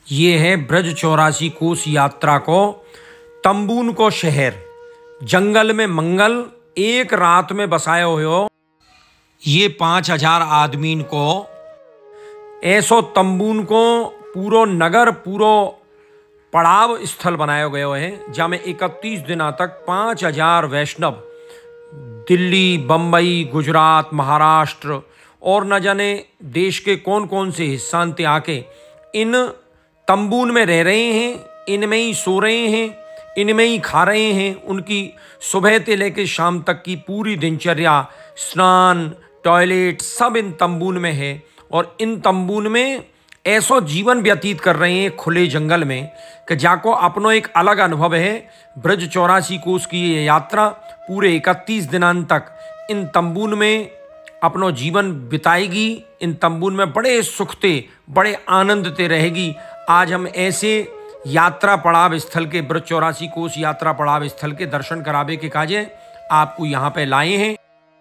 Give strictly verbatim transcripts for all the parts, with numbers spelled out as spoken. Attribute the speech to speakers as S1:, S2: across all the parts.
S1: ये है ब्रज चौरासी कोस यात्रा को तंबून को शहर, जंगल में मंगल एक रात में बसाए हुए हो। ये पांच हजार आदमीन को ऐसो तंबून को पूरो नगर पूरो पड़ाव स्थल बनाया गया है, जहाँ में इकतीस दिनों तक पांच हजार वैष्णव दिल्ली, बम्बई, गुजरात, महाराष्ट्र और न जाने देश के कौन कौन से हिस्सा ते आके इन तंबून में रह रहे हैं, इनमें ही सो रहे हैं, इनमें ही खा रहे हैं। उनकी सुबह से लेकर शाम तक की पूरी दिनचर्या, स्नान, टॉयलेट सब इन तंबून में है और इन तंबून में ऐसो जीवन व्यतीत कर रहे हैं खुले जंगल में कि जाको अपनो एक अलग अनुभव है। ब्रज चौरासी कोस की ये यात्रा पूरे इकतीस दिनांत तक इन तंबून में अपनो जीवन बिताएगी। इन तंबून में बड़े सुखते, बड़े आनंद ते रहेगी। आज हम ऐसे यात्रा पड़ाव स्थल के, ब्रज चौरासी कोस यात्रा पड़ाव स्थल के दर्शन करावे के काजे आपको यहाँ पे लाए हैं।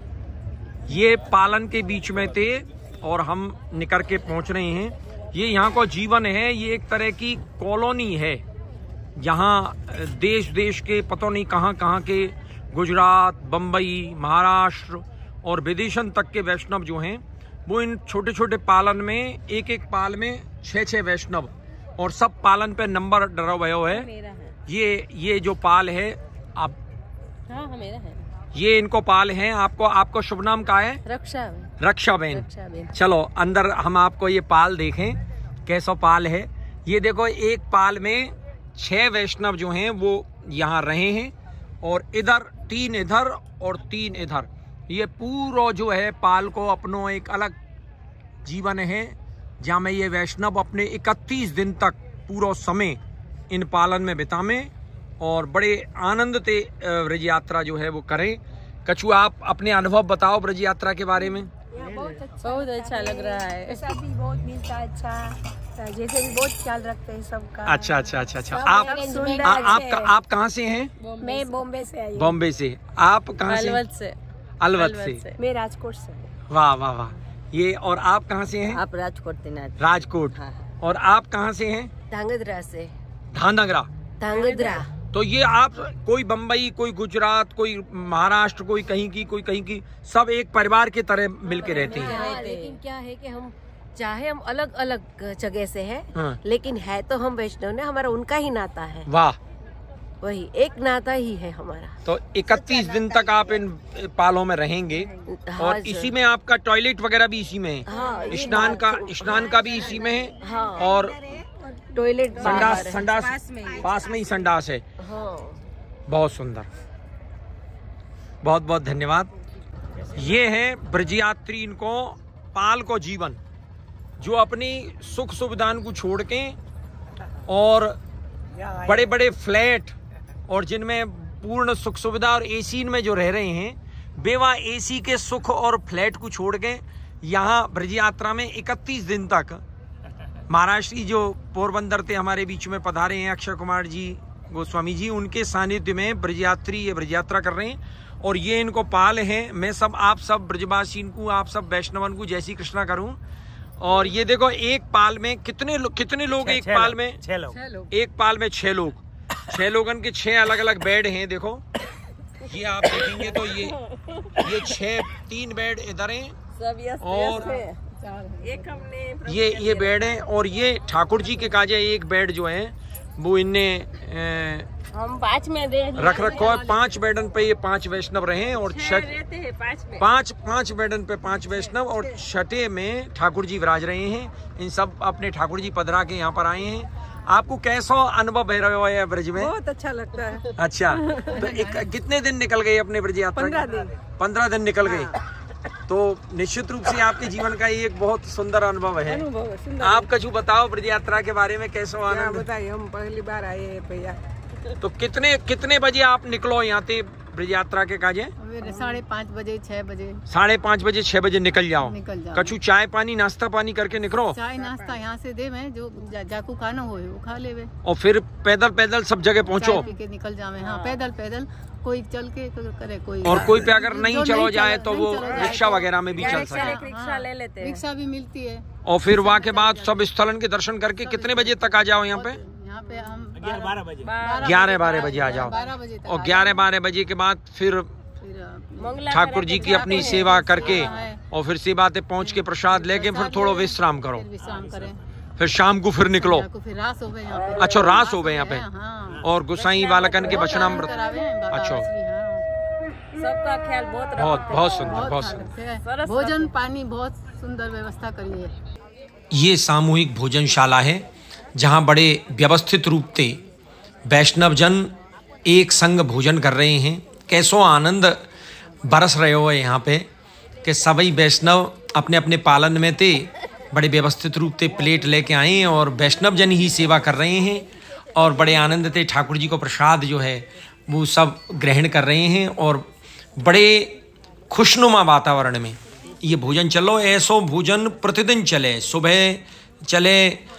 S1: ये पालन के बीच में थे और हम निकल के पहुँच रहे हैं। ये यहाँ को जीवन है, ये एक तरह की कॉलोनी है। यहाँ देश देश के पता नहीं कहाँ कहाँ के, गुजरात, बम्बई, महाराष्ट्र और विदेशन तक के वैष्णव जो हैं वो इन छोटे छोटे पालन में, एक एक पाल में छः छः वैष्णव, और सब पालन पे नंबर डरा हुआ है। है ये ये जो पाल है आप,
S2: हाँ, हाँ, मेरा है।
S1: ये इनको पाल हैं। आपको आपको शुभ नाम का है?
S2: रक्षा
S1: रक्षा बेन। चलो अंदर हम आपको ये पाल देखें कैसा पाल है। ये देखो, एक पाल में छह वैष्णव जो हैं वो यहाँ रहे हैं और इधर तीन इधर और तीन इधर। ये पूरा जो है पाल को अपनो एक अलग जीवन है, जहाँ में ये वैष्णव अपने इकतीस दिन तक पूरा समय इन पालन में बितावें और बड़े आनंद ते ब्रज यात्रा जो है वो करें। कछु आप अपने अनुभव बताओ ब्रज यात्रा के बारे में।
S2: बहुत अच्छा, बहुत अच्छा लग रहा है।
S3: पैसा भी बहुत मिलता है, अच्छा जैसे भी बहुत ख्याल रखते हैं सबका।
S1: अच्छा अच्छा अच्छा अच्छा आप आ, आप आप कहाँ से हैं?
S3: मैं बॉम्बे से आई।
S1: बॉम्बे से। आप कहाँ से?
S2: अलवत से।
S1: अलवत से, से।
S3: मैं राजकोट से।
S1: वाह वाह वाह। ये और आप कहाँ से हैं?
S2: आप राजकोट।
S1: राजकोट। हाँ। और आप कहाँ से हैं?
S2: धांगध्रा से।
S1: धांगध्रा।
S2: धांगध्रा।
S1: तो ये आप कोई बम्बई, कोई गुजरात, कोई महाराष्ट्र, कोई कहीं की, कोई कहीं की, सब एक परिवार की तरह मिलके रहते हैं।
S2: हाँ, लेकिन क्या है कि हम चाहे हम अलग अलग जगह से हैं,
S1: हाँ। लेकिन
S2: है तो हम वैष्णव ने, हमारा उनका ही नाता है।
S1: वाह,
S2: वही एक नाता ही है हमारा।
S1: तो इकतीस दिन तक आप इन पालों में रहेंगे। हाँ, और इसी में आपका टॉयलेट वगैरह भी इसी में है।
S2: हाँ,
S1: स्नान का स्नान का भी इसी में है।
S2: हाँ,
S1: और
S2: टॉयलेट
S1: संडास संडास पास में ही संडास है।
S2: हाँ।
S1: बहुत सुंदर, बहुत बहुत धन्यवाद। ये है ब्रजयात्री इनको पाल को जीवन, जो अपनी सुख सुविधा को छोड़ के और बड़े बड़े फ्लैट और जिनमें पूर्ण सुख सुविधा और एसी में जो रह रहे हैं, बेवा एसी के सुख और फ्लैट को छोड़ के यहाँ ब्रज यात्रा में इकतीस दिन तक महाराष्ट्री जो पोरबंदर थे हमारे बीच में पधारे हैं, अक्षय कुमार जी गोस्वामी जी, उनके सानिध्य में ब्रजयात्री ये ब्रज यात्रा कर रहे हैं। और ये इनको पाल है। मैं सब आप सब ब्रजवासी को, आप सब वैष्णवन को जय श्री कृष्णा करूं। और ये देखो, एक पाल में कितने लो, कितने लोग एक पाल में? छह लोग। एक पाल में छह लोग, छह लोगन के छह अलग अलग बेड हैं। देखो ये आप देखेंगे तो ये ये छह, तीन बेड इधर हैं और
S3: एक हमने
S1: ये ये बेड है। और ये ठाकुर जी के काजे एक बेड जो है वो इनने
S2: हम पांच में दे
S1: रख रखो है। पांच बेडन पे ये पांच वैष्णव रहे और छठ पांच पांच बेडन पे पांच वैष्णव और छठे में ठाकुर जी विराज रहे हैं। इन सब अपने ठाकुर जी पधरा के यहाँ पर आए हैं। आपको कैसा अनुभव है रहा है ब्रज में?
S3: बहुत अच्छा लगता है।
S1: अच्छा, तो एक कितने दिन निकल गए अपने ब्रज यात्रा?
S3: पंद्रह दिन।
S1: पंद्रह दिन निकल गए। तो निश्चित रूप से आपके जीवन का ये एक बहुत सुंदर अनुभव है। आप कछु बताओ ब्रज यात्रा के बारे में, कैसा आनंद?
S3: बताइए, हम पहली बार आए हैं भैया।
S1: तो कितने कितने बजे आप निकलो यहाँ से ब्रज यात्रा के काजे?
S3: साढ़े पाँच बजे छह बजे
S1: साढ़े पाँच बजे छह बजे निकल जाओ।
S3: निकल जाओ।
S1: कछु चाय पानी नाश्ता पानी करके निकलो।
S3: चाय नाश्ता यहाँ से दे में जो जा, जाकू खाना हो वो खा ले।
S1: और फिर पैदल पैदल सब जगह पहुँचो।
S3: पी के निकल जावे। हाँ पैदल पैदल कोई चल के करे कोई।
S1: और कोई पे अगर नहीं चलो
S3: नहीं
S1: जाए
S3: चलो,
S1: तो वो रिक्शा वगैरह में भी चल सके।
S2: रिक्शा ले लेते हैं।
S3: रिक्शा भी मिलती है।
S1: और फिर वहाँ के बाद सब स्थलन के दर्शन करके कितने बजे तक आ जाओ यहाँ पे?
S3: यहाँ पे हम
S2: बारह बजे
S1: ग्यारह बारह बजे आ जाओ।
S3: बारह बजे तक।
S1: और ग्यारह बारह बजे के बाद फिर ठाकुर जी की अपनी सेवा करके और फिर सेवा पे पहुँच के प्रसाद लेके फिर थोड़ा विश्राम करो।
S3: विश्राम करें।
S1: फिर शाम को फिर निकलो।
S3: फिर रास हो गए यहाँ पे।
S1: अच्छा रास हो गए यहाँ पे।
S3: हाँ।
S1: और गुसाई बालकन के वचनामृत। अच्छा
S2: सबका ख्याल बहुत
S1: बहुत बहुत सुंदर बहुत सुंदर।
S3: भोजन पानी बहुत सुंदर व्यवस्था करी है।
S1: ये सामूहिक भोजनशाला है जहाँ बड़े व्यवस्थित रूप से वैष्णव जन एक संग भोजन कर रहे हैं। कैसो आनंद बरस रहे हो यहाँ पे कि सभी वैष्णव अपने अपने पालन में थे बड़े व्यवस्थित रूप से प्लेट लेके आए हैं और वैष्णव जन ही सेवा कर रहे हैं और बड़े आनंद से ठाकुर जी को प्रसाद जो है वो सब ग्रहण कर रहे हैं और बड़े खुशनुमा वातावरण में ये भोजन चलो। ऐसो भोजन प्रतिदिन चले। सुबह चले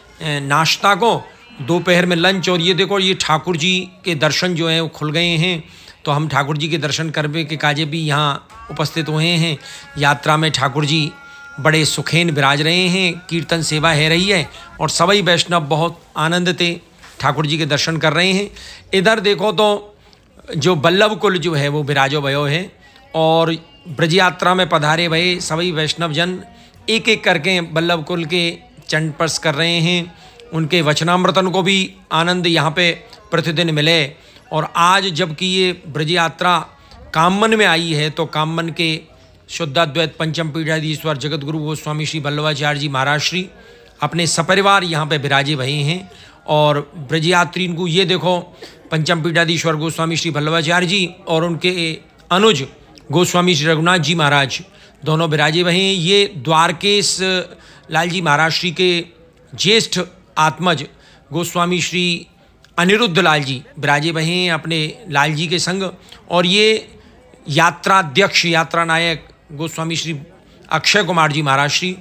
S1: नाश्ता को, दोपहर में लंच, और ये देखो ये ठाकुर जी के दर्शन जो हैं वो खुल गए हैं। तो हम ठाकुर जी के दर्शन करने के काजे भी यहाँ उपस्थित हुए हैं। यात्रा में ठाकुर जी बड़े सुखेन विराज रहे हैं। कीर्तन सेवा है रही है और सभी वैष्णव बहुत आनंद से ठाकुर जी के दर्शन कर रहे हैं। इधर देखो तो जो बल्लभ कुल जो है वो विराजो भयो है और ब्रज यात्रा में पधारे भये सभी वैष्णव जन एक एक करके बल्लभ कुल के चरण स्पर्श कर रहे हैं। उनके वचनामृतन को भी आनंद यहाँ पे प्रतिदिन मिले। और आज जबकि ये ब्रज यात्रा कामन में आई है तो कामन के शुद्धाद्वैत पंचम पीठाधीश्वर जगत गुरु गोस्वामी श्री वल्लभाचार्य जी महाराज श्री अपने सपरिवार यहाँ पे विराजे भये हैं। और ब्रज यात्री को ये देखो पंचम पीठाधीश्वर गोस्वामी श्री वल्लभाचार्य जी और उनके अनुज गोस्वामी श्री रघुनाथ जी महाराज दोनों विराजे भये हैं। ये द्वारकेश लाल जी महाराज श्री के ज्येष्ठ आत्मज गोस्वामी श्री अनिरुद्ध लाल जी विराजे भये हैं अपने लाल जी के संग। और ये यात्राध्यक्ष यात्रा नायक गोस्वामी श्री अक्षय कुमार जी महाराज श्री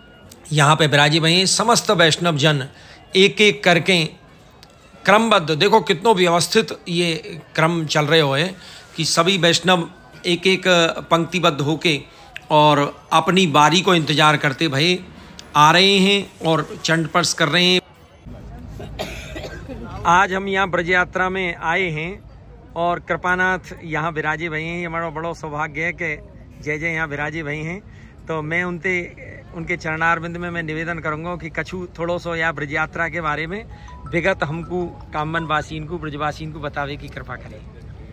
S1: यहाँ पे विराजे भये हैं। समस्त वैष्णव जन एक एक करके क्रमबद्ध, देखो कितनों व्यवस्थित ये क्रम चल रहे हो है कि सभी वैष्णव एक एक पंक्तिबद्ध होके और अपनी बारी को इंतजार करते भये आ रहे हैं और चरण स्पर्श कर रहे हैं। आज हम यहाँ ब्रज यात्रा में आए हैं और कृपानाथ यहाँ विराजे भये हैं। हमारा बड़ा सौभाग्य है कि जय जय यहाँ विराजे भये हैं। तो मैं उनते उनके चरणारविंद में मैं निवेदन करूँगा कि कछु थोड़ो सो या ब्रज यात्रा के बारे में विगत हमको कामन वासीन को ब्रजवासीन को बतावे की कृपा करें।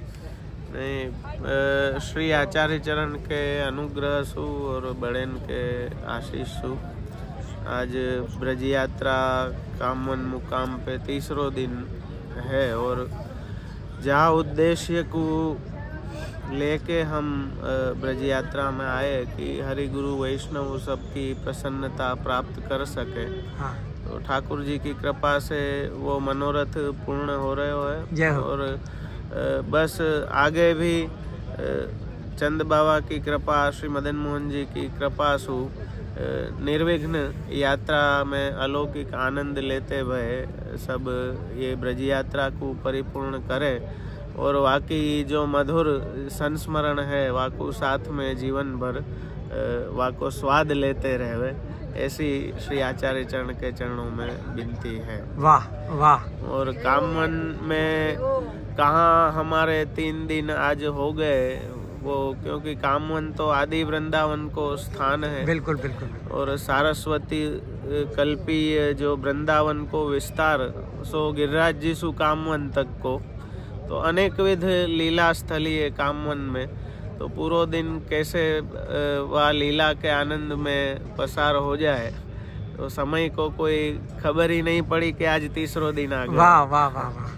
S4: नहीं, श्री आचार्य चरण के अनुग्रह सु और बड़ेन के आशीष सु आज ब्रज यात्रा कामन मुकाम पे तीसरो दिन है और जहाँ उद्देश्य को लेके हम ब्रज यात्रा में आए कि हरि गुरु वैष्णव सबकी प्रसन्नता प्राप्त कर सके। हाँ। तो ठाकुर जी की कृपा से वो मनोरथ पूर्ण हो रहे है और बस आगे भी चंद बाबा की कृपा श्री मदन मोहन जी की कृपा सु निर्विघ्न यात्रा में अलौकिक आनंद लेते हुए सब ये ब्रज यात्रा को परिपूर्ण करे और वाकई जो मधुर संस्मरण है वाको साथ में जीवन भर वाको स्वाद लेते रहे, ऐसी श्री आचार्य चरण के चरणों में विनती है।
S1: वाह वाह।
S4: और कामन में कहाँ हमारे तीन दिन आज हो गए वो, क्योंकि कामन तो आदि वृंदावन को स्थान है।
S1: बिल्कुल बिल्कुल। और
S4: सारस्वती कल्पीय जो वृंदावन को विस्तार सो गिरिराज जी सु कामवन तक को, तो अनेक विध लीला स्थली है कामवन में। तो पूरा दिन कैसे वह लीला के आनंद में पसार हो जाए तो समय को कोई खबर ही नहीं पड़ी कि आज तीसरो दिन आ गया।
S1: वाह वाह वाह वाह,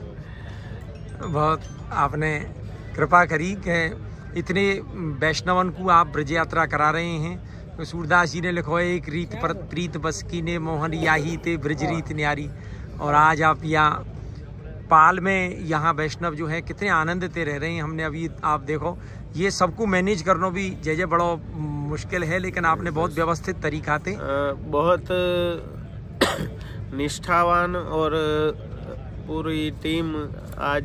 S1: बहुत आपने कृपा करी कि इतने वैष्णवन को आप ब्रज यात्रा करा रहे हैं। तो सूरदास जी ने लिखो एक रीत पर प्रीत बस की ने मोहन याही ते ब्रज रीत न्यारी। और आज आप यहाँ पाल में यहाँ वैष्णव जो है कितने आनंद ते रह रहे हैं। हमने अभी आप देखो ये सबको मैनेज करना भी जय जय बड़ो मुश्किल है, लेकिन आपने बहुत व्यवस्थित तरीका थे,
S4: बहुत निष्ठावान और पूरी टीम आज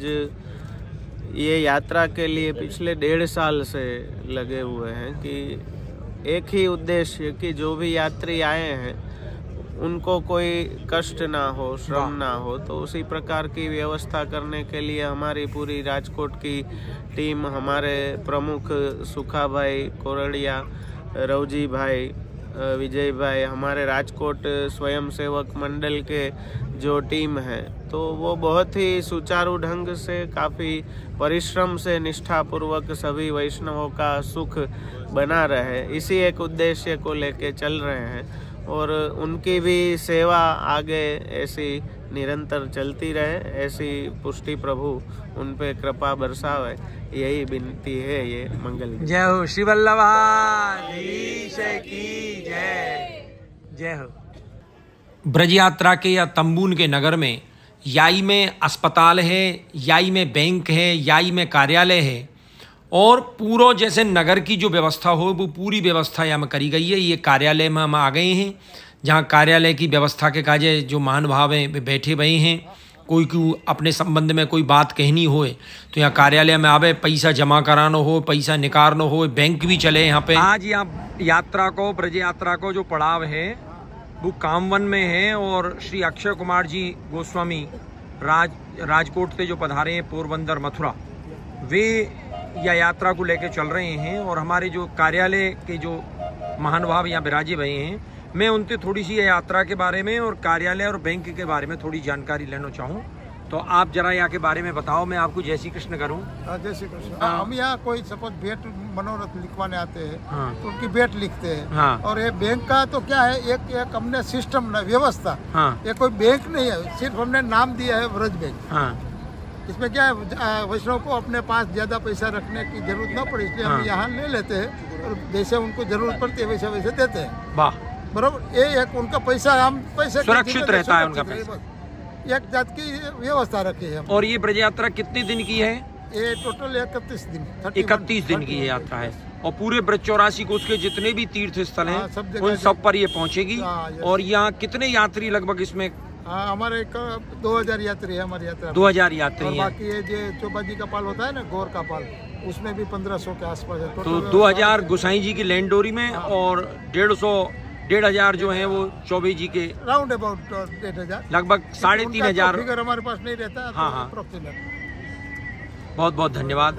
S4: ये यात्रा के लिए पिछले डेढ़ साल से लगे हुए हैं कि एक ही उद्देश्य कि जो भी यात्री आए हैं उनको कोई कष्ट ना हो, श्रम ना हो। तो उसी प्रकार की व्यवस्था करने के लिए हमारी पूरी राजकोट की टीम, हमारे प्रमुख सुखा भाई कोरड़िया, रवजी भाई, विजय भाई, हमारे राजकोट स्वयंसेवक मंडल के जो टीम है, तो वो बहुत ही सुचारू ढंग से, काफ़ी परिश्रम से, निष्ठापूर्वक सभी वैष्णवों का सुख बना रहे, इसी एक उद्देश्य को लेके चल रहे हैं। और उनकी भी सेवा आगे ऐसी निरंतर चलती रहे, ऐसी पुष्टि प्रभु उन पे कृपा बरसावे, यही विनती है। ये मंगल।
S1: जय हो श्री वल्लभाधीश की जय। जय हो। ब्रज यात्रा के या तंबून के नगर में याई में अस्पताल है, याई में बैंक है, याई में कार्यालय है, और पूरा जैसे नगर की जो व्यवस्था हो वो पूरी व्यवस्था यहाँ में करी गई है। ये कार्यालय में हम आ गए हैं, जहाँ कार्यालय की व्यवस्था के काजे जो महानुभाव हैं वे बैठे हुए हैं। कोई को अपने संबंध में कोई बात कहनी हो तो यहाँ कार्यालय में आवे, पैसा जमा कराना हो, पैसा निकालना हो, बैंक भी चले यहाँ पे। आज यहाँ यात्रा को, ब्रज यात्रा को जो पड़ाव है वो कामवन में है, और श्री अक्षय कुमार जी गोस्वामी राज राजकोट से जो पधारे हैं पोरबंदर मथुरा, वे या यात्रा को लेकर चल रहे हैं। और हमारे जो कार्यालय के जो महानुभाव यहाँ विराजे हुए हैं, मैं उनसे थोड़ी सी यात्रा के बारे में और कार्यालय और बैंक के बारे में थोड़ी जानकारी लेना चाहूँ। तो आप जरा यहाँ के बारे में बताओ, मैं आपको जय श्री कृष्ण करूँ।
S5: जय श्री कृष्ण। हम यहाँ कोई सपोज भेंट मनोरथ लिखवाने आते हैं,
S1: हाँ।
S5: तो उनकी भेंट लिखते हैं,
S1: हाँ।
S5: और ये बैंक का तो क्या है, एक एक हमने सिस्टम ना व्यवस्था,
S1: हाँ।
S5: ये कोई बैंक नहीं है, सिर्फ हमने नाम दिया है व्रज बैंक।
S1: हाँ।
S5: इसमें क्या है, वैष्णव को अपने पास ज्यादा पैसा रखने की जरूरत ना पड़े, इसलिए
S1: हाँ।
S5: हम यहाँ ले लेते हैं, और जैसे उनको जरूरत पड़ती है वैसे वैसे देते हैं।
S1: वाह,
S5: बराबर। ये एक उनका पैसा, हम पैसे
S1: सुरक्षित रहता है उनका पैसा,
S5: एक जात की व्यवस्था रखी है।
S1: और ये ब्रज यात्रा कितने दिन की है?
S5: ये टोटल इकतीस दिन
S1: इकतीस दिन की ये यात्रा है, और पूरे ब्रज चौरासी को उसके जितने भी तीर्थ स्थल हैं,
S5: हाँ, सब
S1: उन सब पर ये पहुंचेगी।
S5: हाँ,
S1: और यहाँ कितने यात्री लगभग इसमें?
S5: हाँ, हमारे दो हजार यात्री है हमारी यात्रा।
S1: दो हजार यात्री हैं।
S5: बाकी ये जो चौबाजी का पाल होता है ना, गौर का पाल, उसमें भी पंद्रह सौ के आसपास है।
S1: तो दो हजार गोसाई जी की लैंडोरी में,
S5: हाँ।
S1: और डेढ़ सौ डेढ़ हजार जो है वो चौबे जी के,
S5: राउंड अबाउट डेढ़ हजार,
S1: लगभग साढ़े तीन हजार
S5: फिगर हमारे पास नहीं रहता।
S1: हाँ, हाँ।
S5: अप्रोक्सीमेट।
S1: बहुत बहुत धन्यवाद।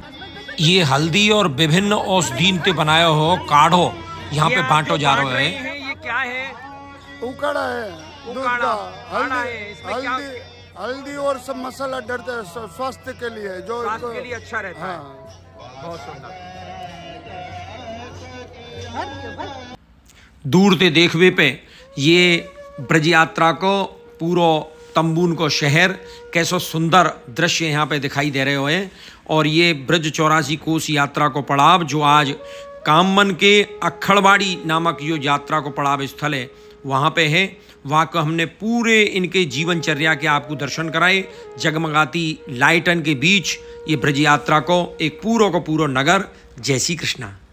S1: ये हल्दी और विभिन्न औषधीन से बनाया हो काढ़ो यहाँ पे बांटो जा रहे हैं। ये क्या है?
S6: उकाड़ा है, दूध
S1: उकाड़ा,
S6: का,
S1: काढ़ा
S6: हल्दी
S1: है। इसमें क्या?
S6: हल्दी हल्दी और सब मसाला डरते हैं, स्व- स्वास्थ्य के लिए, जो
S1: स्वास्थ्य के लिए अच्छा रहता है।
S6: हाँ।
S1: बहुत सुंदर। दूर से देखवे पे ये ब्रज यात्रा को, पूरा तंबून को शहर, कैसो सुंदर दृश्य यहाँ पे दिखाई दे रहे हुए। और ये ब्रज चौरासी कोस यात्रा को पड़ाव जो आज कामवन के अक्खड़वाड़ी नामक जो यात्रा को पड़ाव स्थल है वहाँ पे है, वहाँ को हमने पूरे इनके जीवनचर्या के आपको दर्शन कराए। जगमगाती लाइटन के बीच ये ब्रज यात्रा को एक पूरा को पूरा नगर। जय श्री कृष्णा।